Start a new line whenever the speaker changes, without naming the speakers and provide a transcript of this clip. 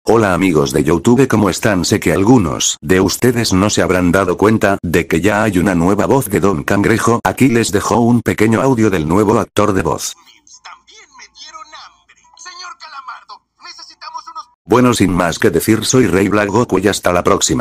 Hola amigos de YouTube, ¿cómo están? Sé que algunos de ustedes no se habrán dado cuenta de que ya hay una nueva voz de Don Cangrejo. Aquí les dejo un pequeño audio del nuevo actor de voz.
También me dieron hambre. Señor Calamardo, necesitamos unos...
Bueno, sin más que decir, soy Rey Black Goku y hasta la próxima.